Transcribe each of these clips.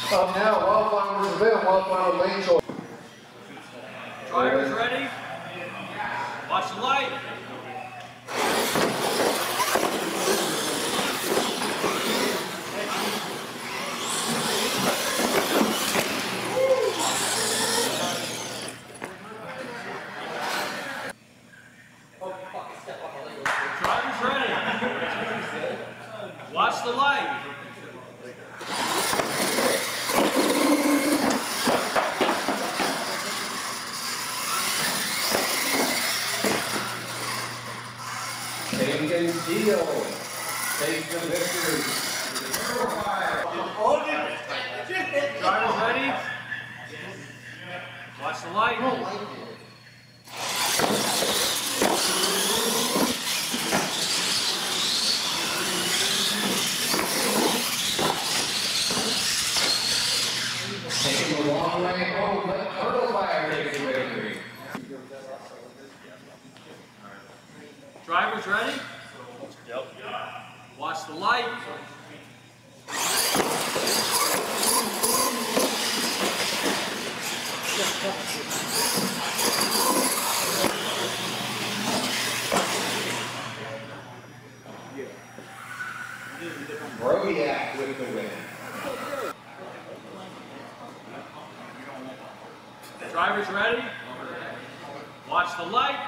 Up now, Wildflower event, Wildflower lane choice. Drivers ready? Watch the light. Drivers ready? Watch the light. Taken deal. Takes the victory. Drivers ready? Watch the light. Taking the long way home, let Turtle Fire take the victory. Drivers ready? Yep. Watch the light. Brodiak with the win. Drivers ready? Watch the light.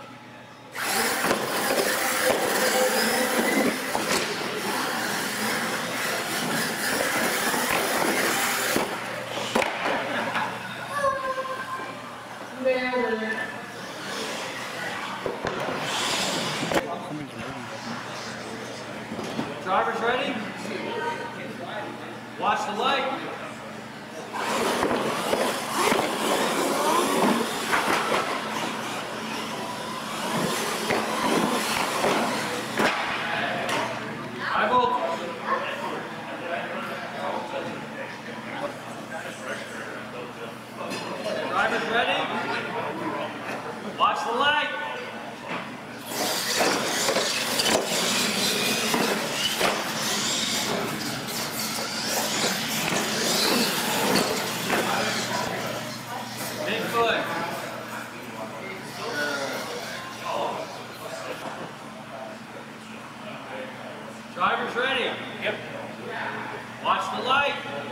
Drivers ready? Watch the light. Drivers ready? Watch the light. Bigfoot. Drivers ready? Yep. Watch the light.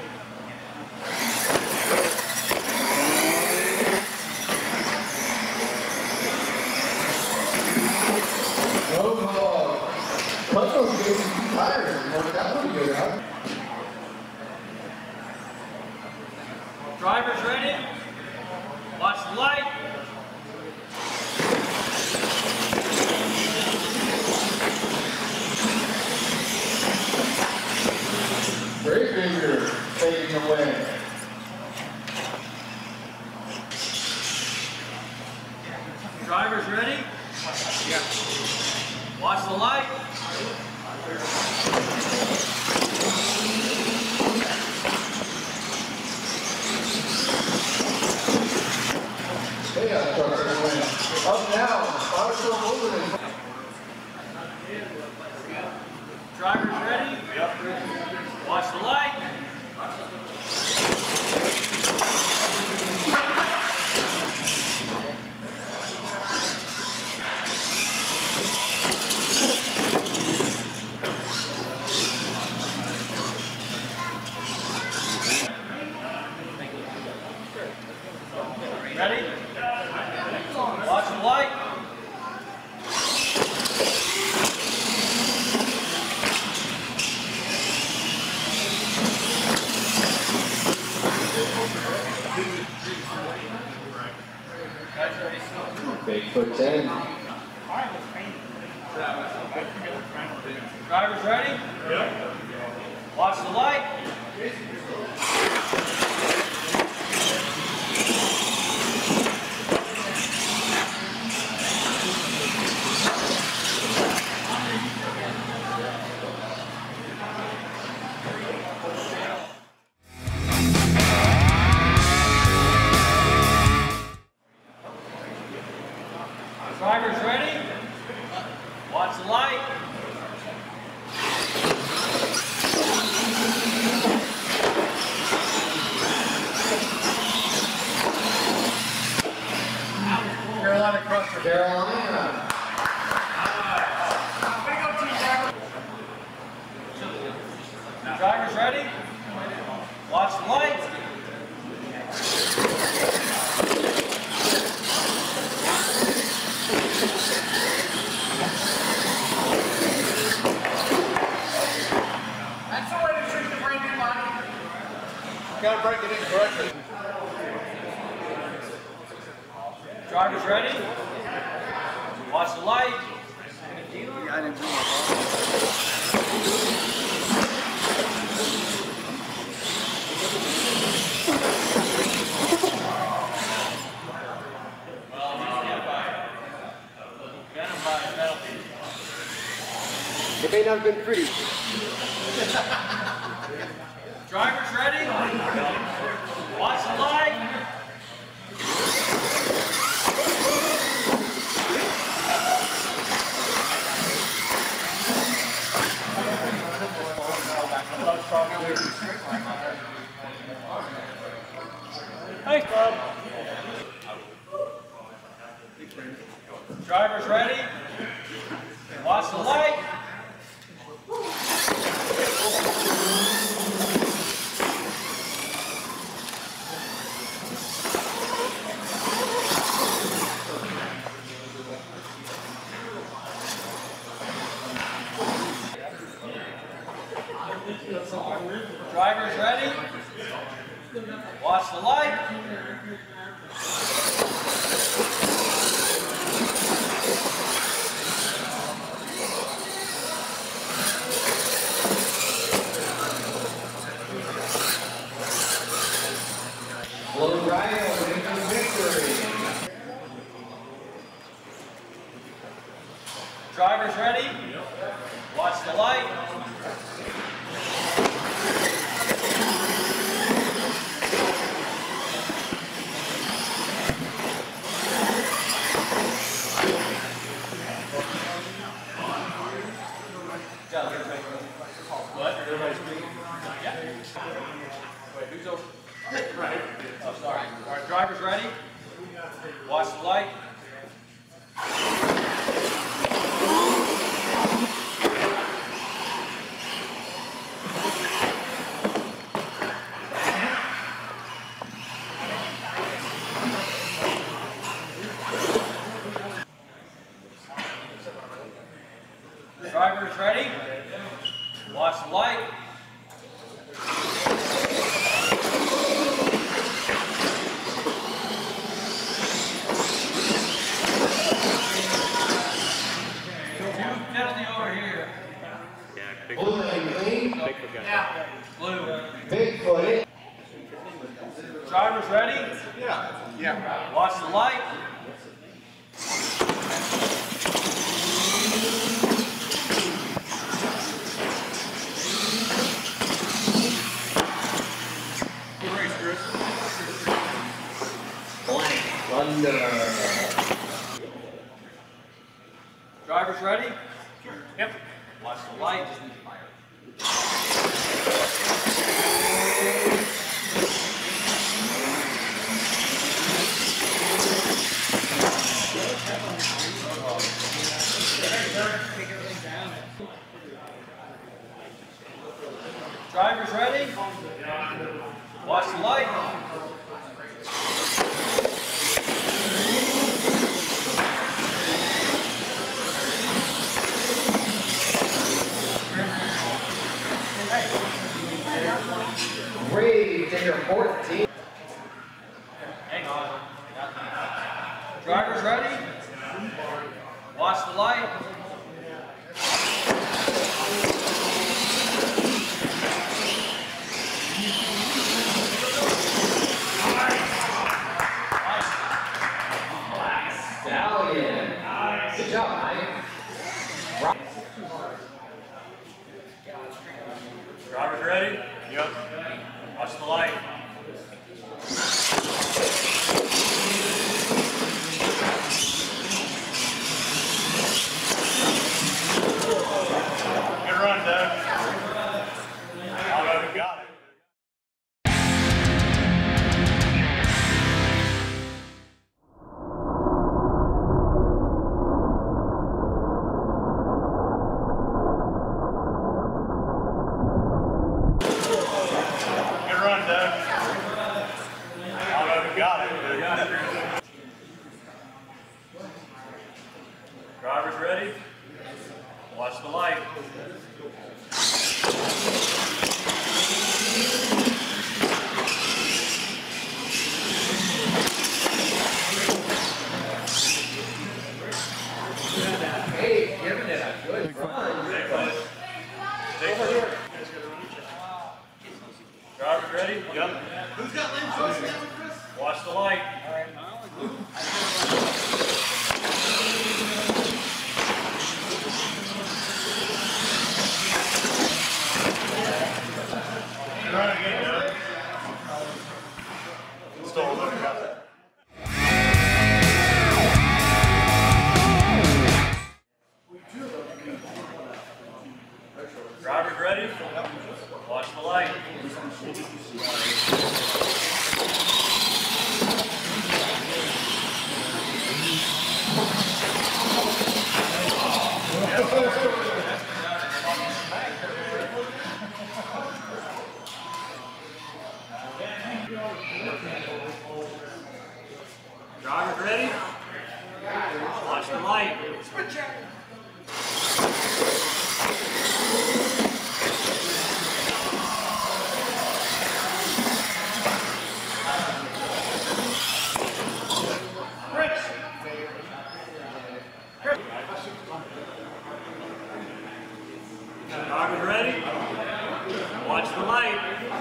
No call. Puzzle's getting tired. Worked out pretty good, huh? Drivers ready? Watch the light. Great finger taking the win. Drivers ready? Yeah. Watch the light. They got trucks to win. Up now, Arthur Overton. Drivers ready? Yep. Watch the light. Ready? Watch the light. Bigfoot 10. Drivers ready? Yep. Watch the light. Drivers Gotta break it in correctly. Drivers ready? Watch the light. I didn't bring my ball. It may not have been pretty. Drivers ready? Watch the light. Thanks, Bob. Drivers ready? Watch the light. Drivers ready? Watch the light. Blue Rhino wins victory. Drivers ready? Watch the light. What? Everybody's speaking? Yeah. Wait, who's over? Right. Oh, sorry. All right, drivers ready? Watch the light. Drivers ready? Watch the light. Penalty over here. Blue and green. Yeah. Blue. Bigfoot. Drivers ready? Yeah. Watch the light. Blank Thunder. Drivers ready? Yep. Watch the light. Drivers ready? Watch the light. Brave to your 14. Hang on. Drivers ready? Watch the light. Stallion. Good job, Mike. Drivers ready? Yep. Watch the light. Good run, Doug. Got it. Good run, Doug. ready? Yep. Who's got lane choice now, Chris? Watch the light. Still looking at it. Drivers ready? Watch the light. Drivers ready? Watch the light. Drivers ready? Watch the light.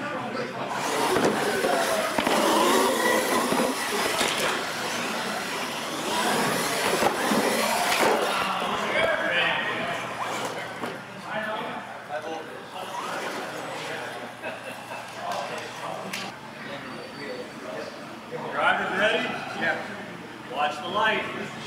Drivers ready? Yeah. Watch the light.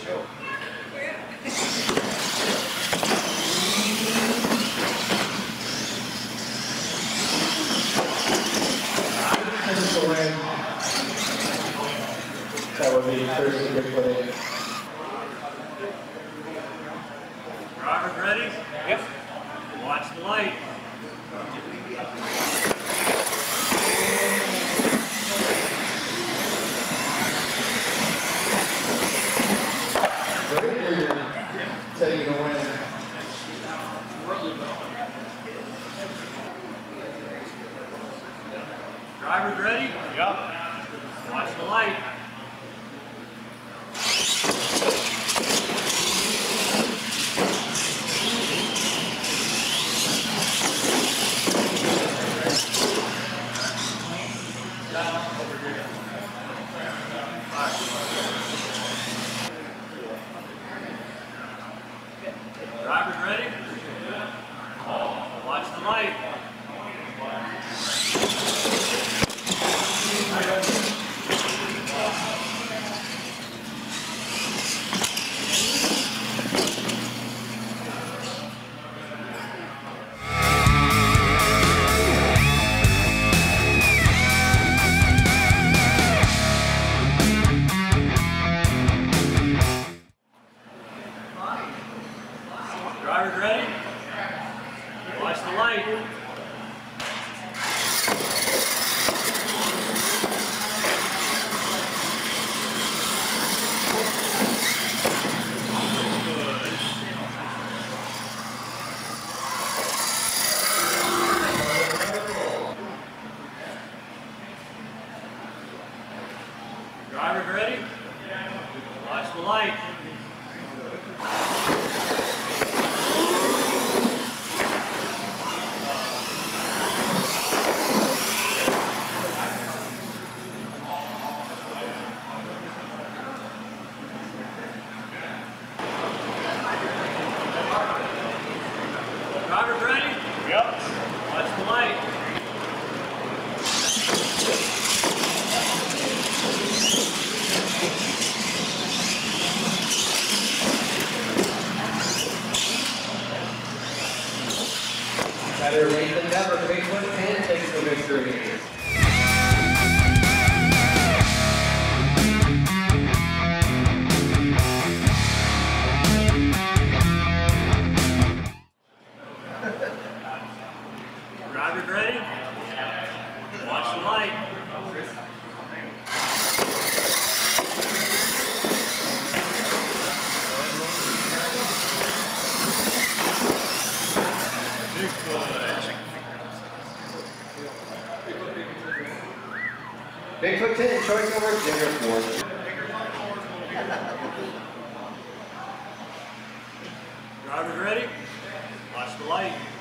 That would be first to get put in. Drivers ready? Yep. Watch the light. Taking a win. Drivers ready? Yep. Watch the light. Drivers ready? Watch the light. Drivers ready? Watch the light. Drivers ready? Watch the light. Drivers ready? Yep. Watch the light. Better late than never. Bigfoot 10 takes the victory. Drivers ready? Watch the light. Bigfoot 10, choice number 04. Drivers ready? Watch the light.